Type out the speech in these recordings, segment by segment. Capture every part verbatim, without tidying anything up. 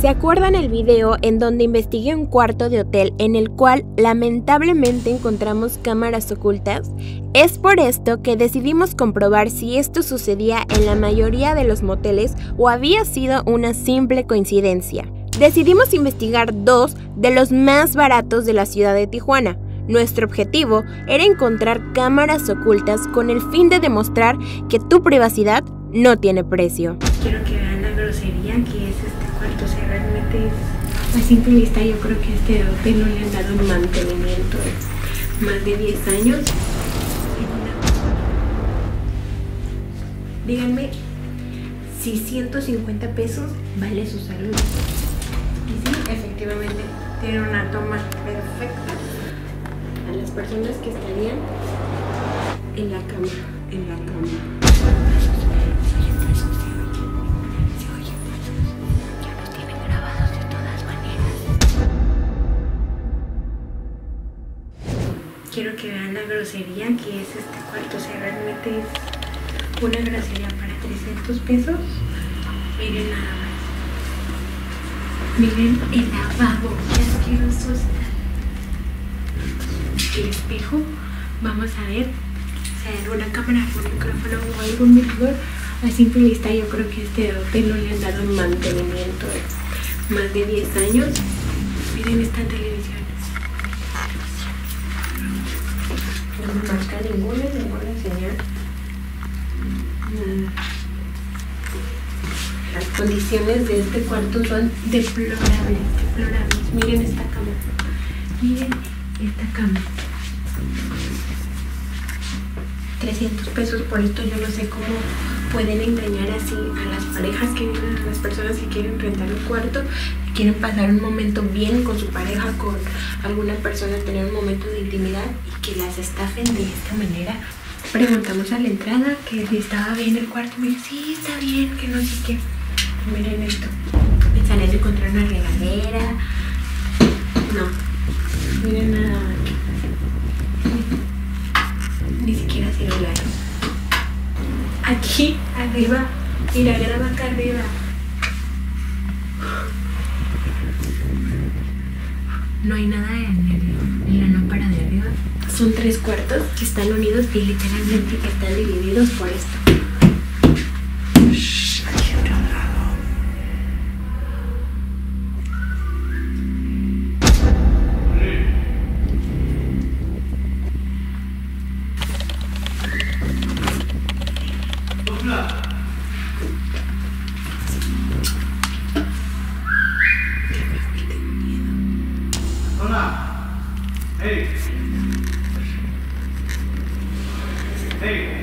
¿Se acuerdan el video en donde investigué un cuarto de hotel en el cual lamentablemente encontramos cámaras ocultas? Es por esto que decidimos comprobar si esto sucedía en la mayoría de los moteles o había sido una simple coincidencia. Decidimos investigar dos de los más baratos de la ciudad de Tijuana. Nuestro objetivo era encontrar cámaras ocultas con el fin de demostrar que tu privacidad no tiene precio. Quiero que vean la grosería que es este cuarto, o sea, realmente a simple vista yo creo que a este hotel no le han dado un mantenimiento de más de diez años. Díganme si ciento cincuenta pesos vale su salud. Y sí, efectivamente, tiene una toma perfecta a las personas que estarían en la cama, en la cama. Quiero que vean la grosería que es este cuarto, o sea, realmente es una grosería para trescientos pesos. Miren nada más. Miren el lavabo, qué asqueroso está. El espejo, vamos a ver, o sea, alguna cámara, un micrófono o algún medidor. A simple vista yo creo que este hotel no le han dado un mantenimiento de más de diez años. Miren esta televisión. No me marca ninguna, ninguna señal. Las condiciones de este cuarto son deplorables, deplorables. Miren esta cama. Miren esta cama. trescientos pesos por esto. Yo no sé cómo pueden engañar así a las parejas que vienen, a las personas que quieren rentar un cuarto, que quieren pasar un momento bien con su pareja, con alguna persona, tener un momento de intimidad y que las estafen de esta manera. Preguntamos a la entrada que si estaba bien el cuarto. Miren, sí, está bien, que no sé qué. Miren esto. Pensarían de encontrar una regadera. No. Miren nada más. Ni siquiera celulares. Aquí arriba, mira, graba acá arriba. No hay nada en, el, en la lámpara de arriba. Son tres cuartos que están unidos y literalmente que están divididos por esto. Shh, hay gente al lado. Hey. Hey.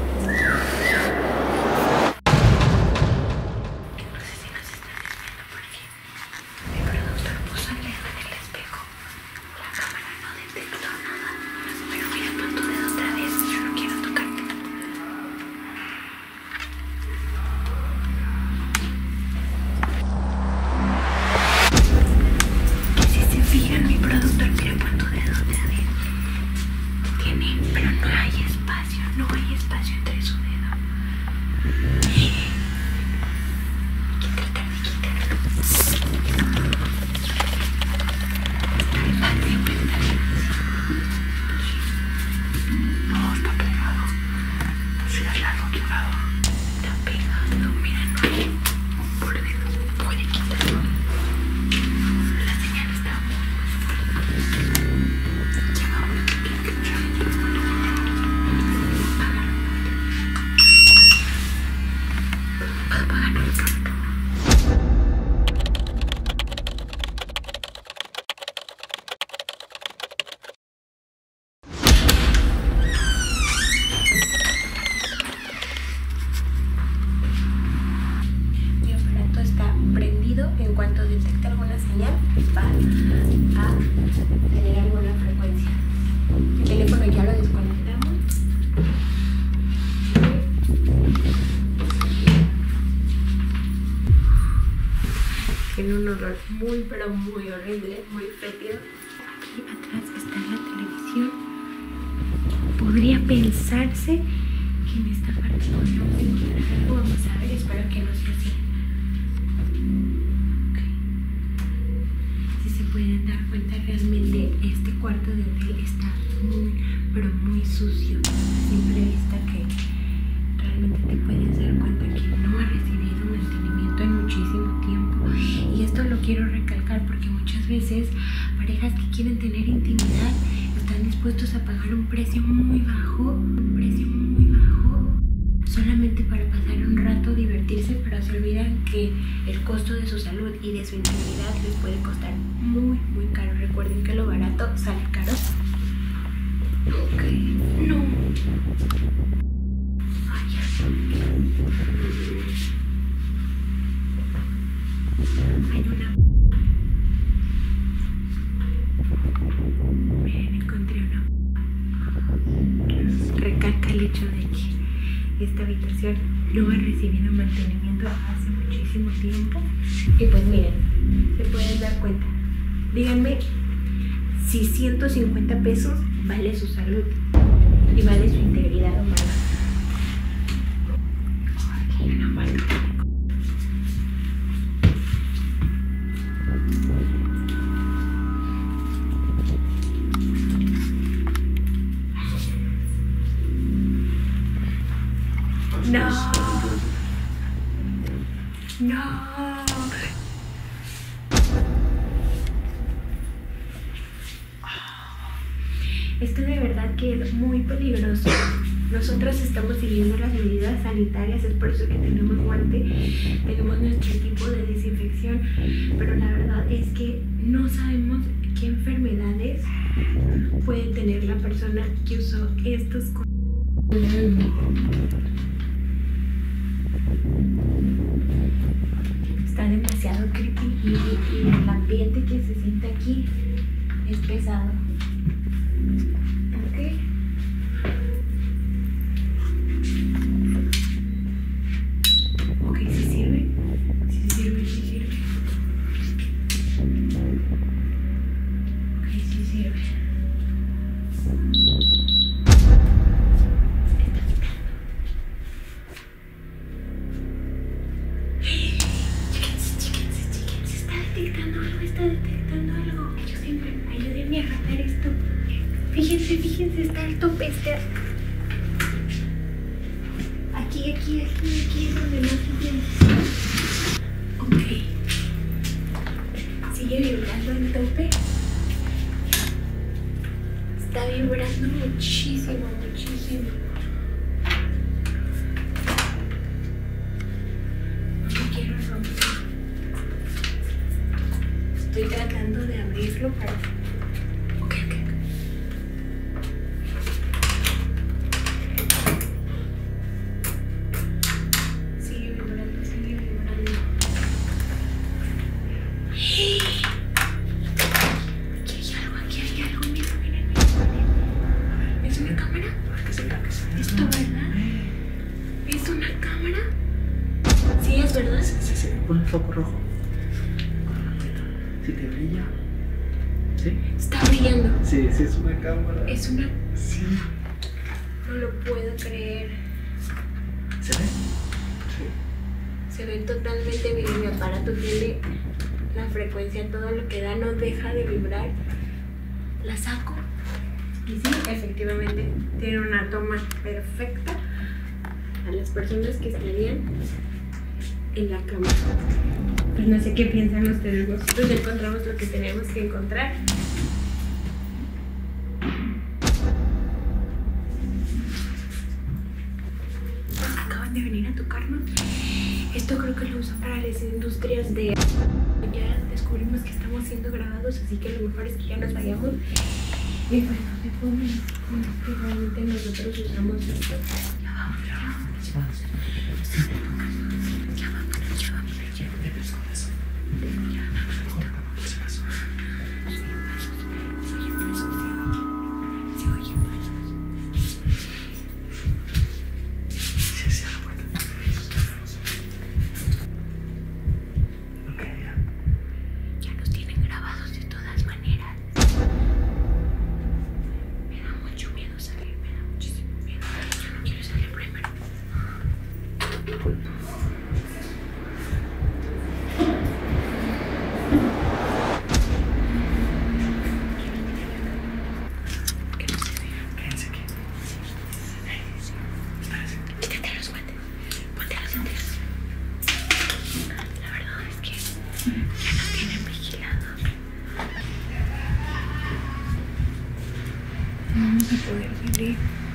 En cuanto detecte alguna señal, va a tener alguna frecuencia. El teléfono ya lo desconectamos. Tiene un olor muy, pero muy horrible, muy fétido. Aquí atrás está la televisión. Podría pensarse que en esta parte podríamos encontrar algo. Vamos a ver, espero que no sea así. Okay. quiero recalcar porque muchas veces parejas que quieren tener intimidad están dispuestos a pagar un precio muy bajo, un precio muy bajo, solamente para pasar un rato, divertirse, pero se olvidan que el costo de su salud y de su integridad les puede costar muy, muy caro. Recuerden que lo barato sale caro. Ok, no. Ay, hay una... Miren, encontré una... Recalca el hecho de que esta habitación no ha recibido mantenimiento hace muchísimo tiempo. Y pues miren, se pueden dar cuenta. Díganme si ciento cincuenta pesos vale su salud y vale su integridad humana. Aquí hay una mano. No. No. Esto de verdad que es muy peligroso. Nosotros estamos siguiendo las medidas sanitarias, es por eso que tenemos guante, tenemos nuestro equipo de desinfección, pero la verdad es que no sabemos qué enfermedades puede tener la persona que usó estos. Está demasiado creepy y, y el ambiente que se siente aquí es pesado. Ok. Ok, sí sirve. Sí sirve, sí sirve. Ok, sí sirve. Fíjense, fíjense, está el tope, está aquí, aquí, aquí, aquí es donde no se tiene. Ok. Sigue vibrando el tope. Está vibrando muchísimo, muchísimo. No quiero romper. Estoy tratando de abrirlo para... Ok, ok. Pon el foco rojo. Si te brilla. ¿Sí? Está brillando. Sí, sí, es una cámara. Es una... Sí. No lo puedo creer. ¿Se ve? Sí. Se ve totalmente bien. Mi aparato tiene la frecuencia, todo lo que da, no deja de vibrar. La saco. Y sí, efectivamente, tiene una toma perfecta a las personas que estarían en la cama. Pues no sé qué piensan ustedes. Nosotros encontramos lo que tenemos que encontrar. Acaban de venir a tocarnos. Esto creo que lo usan para las industrias de... Ya descubrimos que estamos siendo grabados, así que lo mejor es que ya nos vayamos. Y bueno, me pongo que realmente nosotros usamos esto. Ya vamos, ya vamos, ya vamos. Ya nos tienen vamos a poder salir.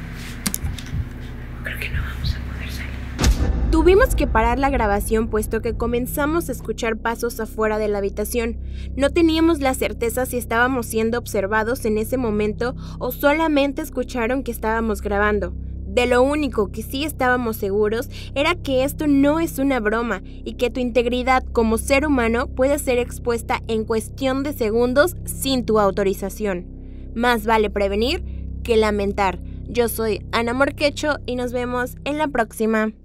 Creo que no vamos a poder salir. Tuvimos que parar la grabación puesto que comenzamos a escuchar pasos afuera de la habitación. No teníamos la certeza si estábamos siendo observados en ese momento o solamente escucharon que estábamos grabando. De lo único que sí estábamos seguros era que esto no es una broma y que tu integridad como ser humano puede ser expuesta en cuestión de segundos sin tu autorización. Más vale prevenir que lamentar. Yo soy Ana Morquecho y nos vemos en la próxima.